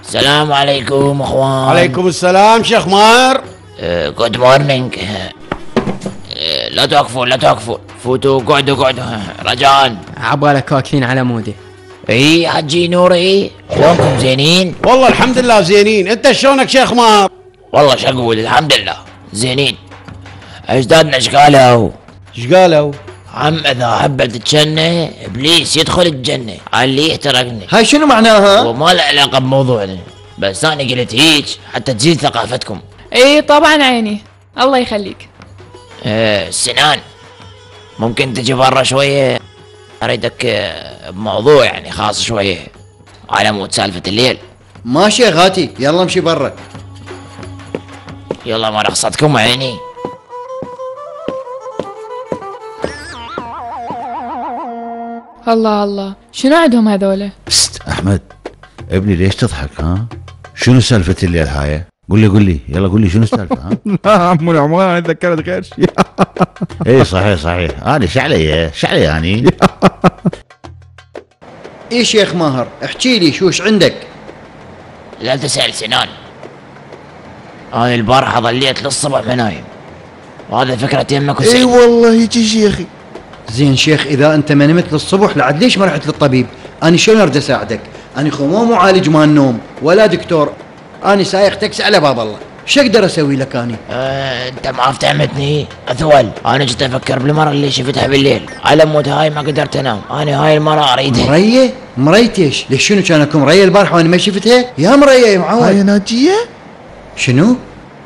السلام عليكم اخوان. عليكم السلام شيخ ماهر. جود مورنينج. لا توقفوا فوتوا قعدوا رجاء. عبالك واكلين على مودي. اي حجي نوري، شلونكم زينين؟ والله الحمد لله زينين، انت شلونك شيخ ماهر؟ والله شقول الحمد لله زينين. اجدادنا ايش قالوا؟ ايش قالوا؟ عم اذا حبت الجنة ابليس يدخل الجنة، علي احترقني. هاي شنو معناها؟ وما له علاقة بموضوعنا، بس انا قلت هيك حتى تزيد ثقافتكم. اي طبعا عيني، الله يخليك. سنان، ممكن تجي برا شوية؟ اريدك بموضوع يعني خاص شوية على مود سالفة الليل. ماشي يا غاتي، يلا امشي برا. يلا ما رخصتكم عيني. الله الله، شنو عندهم هذولا؟ بست احمد ابني ليش تضحك ها؟ شنو سالفة الليل هاي؟ قول لي يلا قول لي شنو السالفة ها؟ لا عمو العمران انا تذكرت غير شيء. اي صحيح انا شعلي يعني. ايه شيخ ماهر، احكي لي شوش عندك؟ لا تسأل سنان، انا البارحة ظليت للصبح ما نايم، وهذا فكرة يمك اي وسعيد. والله يجي شيخي. زين شيخ، اذا انت ما نمت للصبح لعد ليش ما رحت للطبيب؟ انا شلون ارد اساعدك؟ انا خو مو معالج مال نوم ولا دكتور، انا سايق تاكسي على باب الله، شو اقدر اسوي لك اني؟ انت ما فهمتني اثول. انا جيت افكر بالمرة اللي شفتها بالليل، على مود هاي ما قدرت انام، انا هاي المرة اريدها. مرية ايش؟ ليش شنو كان اكو مرية البارحة وانا ما شفتها؟ يا مرية يا معود. هاي ناجية؟ شنو؟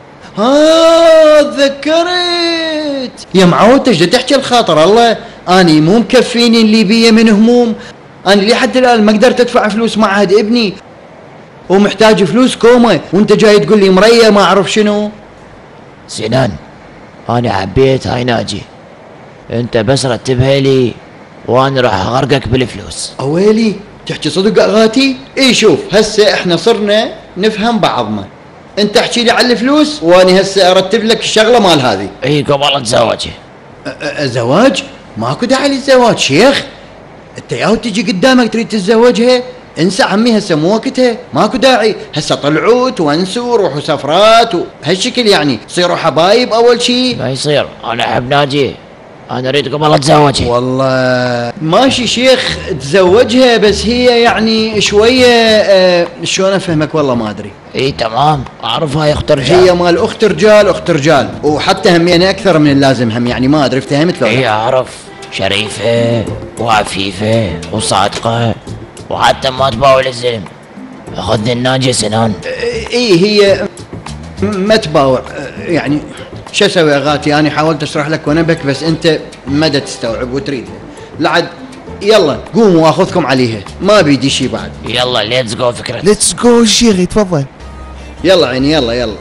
تذكرت يا معود، ايش تحكي الخاطر الله؟ اني مو مكفيني اللي بيه من هموم، انا لحد الان ما قدرت ادفع فلوس معهد ابني ومحتاج فلوس كومه، وانت جاي تقول لي مريه ما اعرف شنو. سنان، انا حبيت هاي ناجي، انت بس رتبها لي وانا راح اغرقك بالفلوس. اويلي تحكي صدق اغاتي؟ اي شوف هسه احنا صرنا نفهم بعضنا، انت احكي لي على الفلوس واني هسه ارتب لك الشغله مال هذه. اي قبل اتزوجها. زواج؟ ماكو داعي للزواج شيخ، انت ياهو تجي قدامك تريد تتزوجها، انسى عمي هسه مو وقتها، ماكو داعي، هسه طلعوا تونسوا روحوا سفرات وهالشكل يعني، صيروا حبايب اول شيء. ما يصير، انا احب ناجي، انا اريد قبل اتزوجها. والله ماشي شيخ تزوجها، بس هي يعني شويه شلون افهمك والله ما ادري. اي تمام اعرف هاي اخت رجال، هي مال اخت رجال وحتى همينه اكثر من اللازم هم، يعني ما ادري افتهمت لو اي اعرف، شريفه وعفيفه وصادقه وحتى ما تباوع الزلم. اخذ الناجي سنان. اي هي ما تباوع يعني، شو اسوي اغاتي؟ انا حاولت اشرح لك ونبك بس انت ما تستوعب وتريدها. لعد يلا قوموا واخذكم عليها، ما بيدي شي بعد. يلا ليتس جو فكرة. ليتس جو شيخي تفضل. يلا عيني يلا.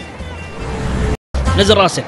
نزل راسك.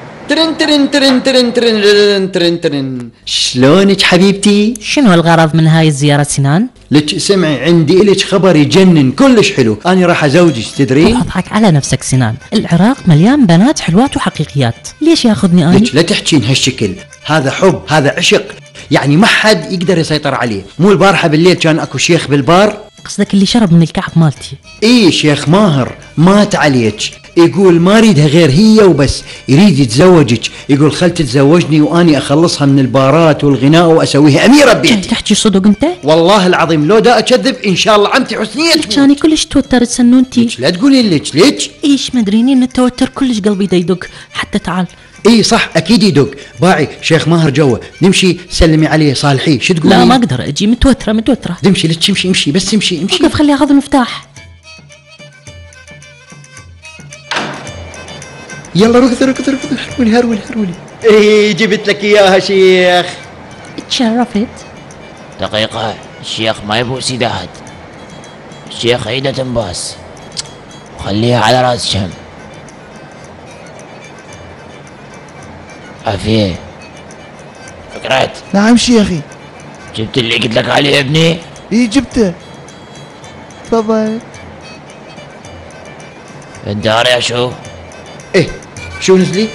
ترن. شلونك حبيبتي؟ شنو الغرض من هاي الزيارة سنان؟ لك سمعي عندي لك خبر يجنن كلش حلو، انا راح ازوجك تدرين؟ اضحك على نفسك سنان، العراق مليان بنات حلوات وحقيقيات، ليش ياخذني انا؟ لك لا تحكين هالشكل، هذا حب، هذا عشق، يعني ما حد يقدر يسيطر عليه. مو البارحة بالليل كان اكو شيخ بالبار؟ قصدك اللي شرب من الكعب مالتي؟ اي شيخ ماهر مات عليك، يقول ما اريدها غير هي وبس، يريد يتزوجك، يقول خل تتزوجني واني اخلصها من البارات والغناء واسويها اميره ببيتي. تحكي صدق انت؟ والله العظيم لو دا اكذب ان شاء الله عمتي حسنيه تموت. كاني كلش توترت سنونتي. لا تقولين ليش؟ ايش مدريني من التوتر كلش قلبي دا يدق، حتى تعال. اي صح اكيد يدق، باعي شيخ ماهر جوا، نمشي سلمي عليه صالحيه، شو تقولين؟ لا ما اقدر اجي، متوتره. تمشي لك امشي بس امشي. وقف خلي اخذ المفتاح. يلا ركض هرولي. اي جبت لك اياها شيخ. تشرفت. دقيقة، الشيخ ما يبوس يد احد، الشيخ ايده تنباس، وخليها على راس شهم. عافية فكرت؟ نعم شيخي. جبت اللي قلت لك عليه يا ابني؟ اي جبته تفضل. انت يا شو؟ ايه شو نزلي؟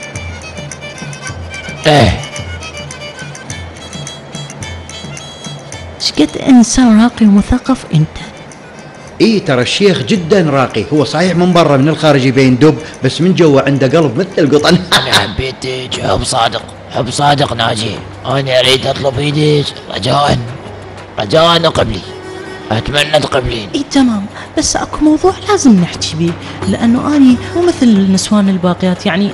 ايه شقد انسان راقي ومثقف انت. اي ترى الشيخ جدا راقي، هو صحيح من برا من الخارج يبين دب، بس من جوا عنده قلب مثل القطن. انا حبيتك حب صادق، حب صادق ناجي. انا اريد اطلب ايدك رجاء، رجاء اقبلي، اتمنى تقبلين. اي تمام، بس اكو موضوع لازم نحكي بيه، لانه اني مو مثل النسوان الباقيات يعني.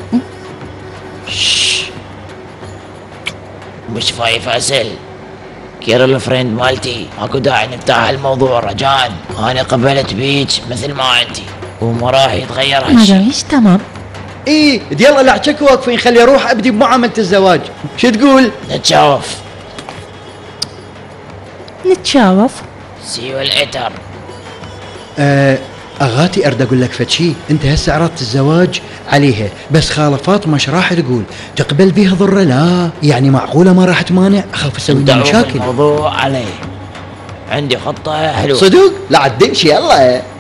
مش فايف اسل كيرل فريند مالتي، ماكو داعي نفتح الموضوع رجاء. انا قبلت بيك مثل ما انتي وما راح يتغير ما هالشي. داعيش تمام. اي يلا لا عشك واقفين، خلي اروح ابدي بمعامله الزواج. شو تقول؟ نتشاوف. نتشاوف. سيو الاتر. اغاتي ارد اقول لك فشي، انت هسه عرضت الزواج عليها، بس خاله فاطمه ايش راح تقول؟ تقبل بيها ضره؟ لا يعني معقوله ما راح تمانع؟ اخاف اسوي لها دعوة مشاكل. الموضوع عليه، عندي خطة حلوة. صدق؟ لا عدلش يلا.